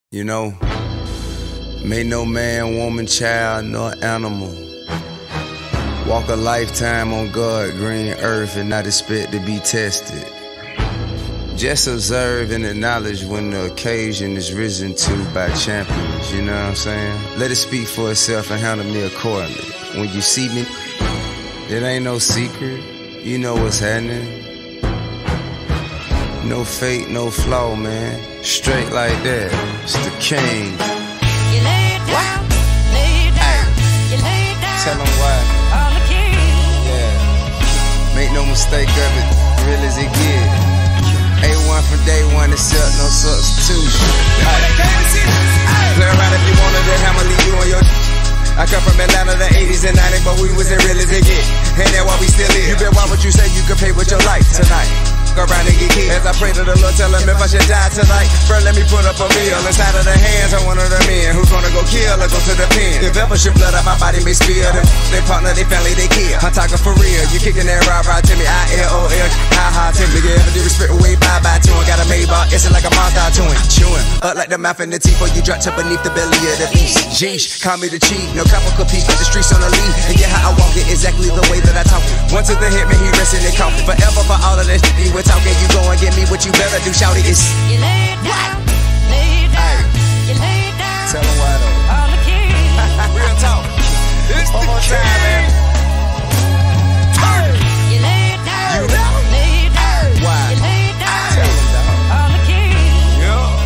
You know, may no man, woman, child, nor animal walk a lifetime on God's green earth and not expect to be tested. Just observe and acknowledge when the occasion is risen to by champions, you know what I'm saying? Let it speak for itself and handle me accordingly. When you see me, it ain't no secret, you know what's happening. No fake, no flaw, man. Straight like that, it's the king. You lay it down, lay it down, you lay it down. Tell them why. I'm the king. Yeah. Make no mistake of it, real as it get. A1 from day one, accept no substitution. Play around if you wanted to hammer, leave you on your. I come from Atlanta, the 80s and 90s, but we was as real as it get. And that's why we still here. You bet why would you say you could pay with your life tonight? Around and get killed. As I pray to the Lord, tell him if I should die tonight, bro, let me put up a meal inside of the hands of one of the men who's gonna go kill or go to the pen. If ever should blood out my body may spill, them they partner, they family, they kill. I'm talking for real, you kicking that rah-rah to me, ILOL, ha-ha to me. Give the respect away, bye-bye to him. Got a Maybach, it's like a monster to him. Chewing up like the mouth and the teeth, or you drop to beneath the belly of the beast. Jeesh, call me the chief, no copper compete, put the streets on the lead. And yeah, how I walk it, exactly the way that I talk it. One to the hit, man, he resting in coffin. Forever for all of that shit, he was talking, you go and get me what you better do, shout it. It's you lay it down, lay it down, you lay it down. Tell them why though. I'm the king. Real talk. It's One the more time, man. You lay it down, You know? lay it down, Why? you lay it down. Tell them, dog. I'm the king.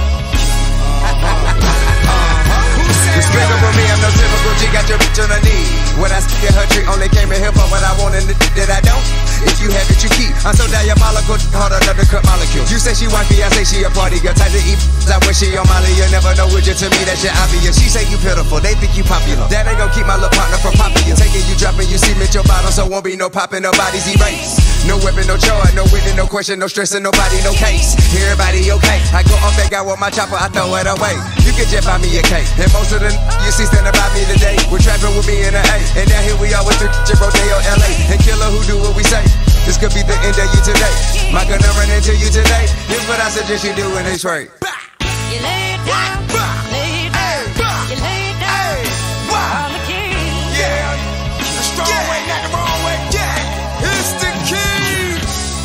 Respect over me, I'm no typical G, got your bitch on her knee. When I speak at her tree, only came in here for what I want and the that I don't. If you have it, you keep. I'm so diabolical, hard enough to cut molecules. You say she wifey, I say she a party girl. Type to eat, I wish she on Molly. You never know which to me, that shit obvious. She say you pitiful, they think you popular. That ain't gon' keep my little partner from popping you. Taking you dropping, you see me at your bottom, so won't be no popping, nobody's erased. No weapon, no charge, no witness, no question, no stressing, nobody, no case. Everybody okay. I go off that guy with my chopper, I throw it away. You can just buy me a cake. And most of the you see standing by me today, we're trapping with me in the A. And now here we are with the Rodeo LA. And killer who do what we say. This could be the end of you today. My gonna run into you today. Here's what I suggest you do in this right. You lay it down, lay it down, you lay it down. I'm the king. Yeah, the strong way, not the wrong way. Yeah, it's the king.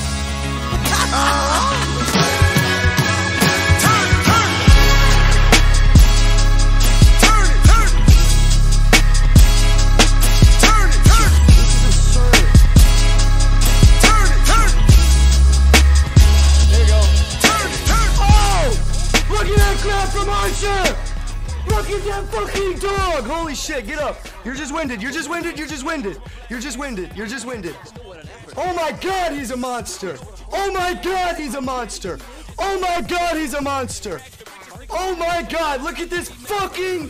Look at that fucking dog! Holy shit, get up! You're just winded, you're just winded, you're just winded! You're just winded, you're just winded. Oh my god, he's a monster! Oh my god, he's a monster! Oh my god, he's a monster! Oh my god, look at this fucking...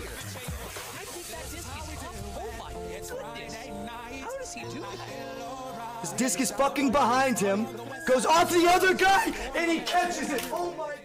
This disc is fucking behind him, goes off the other guy, and he catches it! Oh my